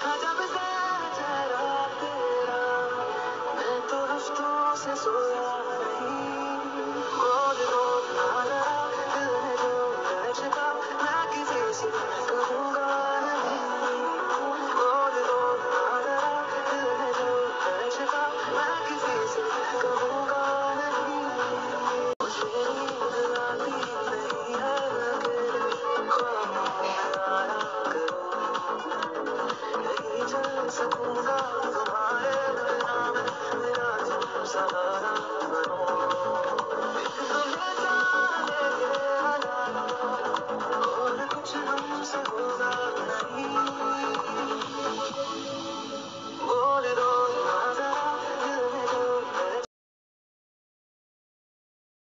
था जब से चेहरा तेरा, मैं तो हफ्तों से सोया नहीं। बोल बोल ना जरा, दिल में जो है छिपा, मैं किसी से कहूँगा नहीं। बोल बोल ना जरा, दिल में जो है छिपा, मैं किसी से कहूँगा नहीं। मुझे नींद आती नहीं है, अकेले ख्वाबों में आया करो। नहीं चल सकूंगा तुम्हारे बिना मैं, मेरा तुम सहारा